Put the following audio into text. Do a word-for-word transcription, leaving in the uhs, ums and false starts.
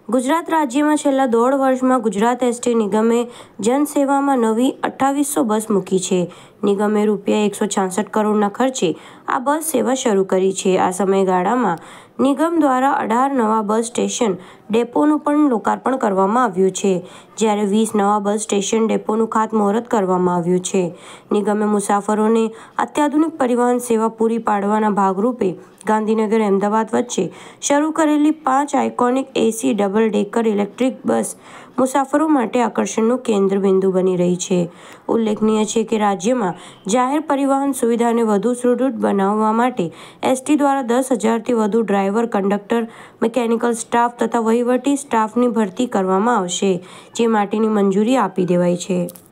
ગુજરાત રાજ્યમાં છેલ્લા દોઢ વર્ષમાં ગુજરાત એસટી નિગમે જનસેવામાં નવી અઠ્ઠાવીસો બસ મૂકી છે. નિગમે રૂપિયા એકસો છાસઠ કરોડના ખર્ચે આ બસ સેવા શરૂ કરી છે. આ સમયગાળામાં નિગમ દ્વારા અઢાર નવા બસ સ્ટેશન ડેપોનું પણ લોકાર્પણ કરવામાં આવ્યું છે, જ્યારે વીસ નવા બસ સ્ટેશન ડેપોનું ખાતમુહૂર્ત કરવામાં આવ્યું છે. નિગમે મુસાફરોને અત્યાધુનિક પરિવહન સેવા પૂરી પાડવાના ભાગરૂપે ગાંધીનગર અમદાવાદ વચ્ચે શરૂ કરેલી પાંચ iconic AC double decker electric bus મુસાફરો માટે આકર્ષણનું કેન્દ્રબિંદુ બની રહી છે. ઉલ્લેખનીય છે કે રાજ્યમાં જાહેર પરિવહન સુવિધાને વધુ સુદૃઢ બનાવવા માટે એસટી દ્વારા દસ હજારથી વધુ ડ્રાઈવર, કંડક્ટર, મિકેનિકલ સ્ટાફ તથા વહીવટી સ્ટાફની ભરતી કરવામાં આવશે, જે માટેની મંજૂરી આપી દેવાઈ છે.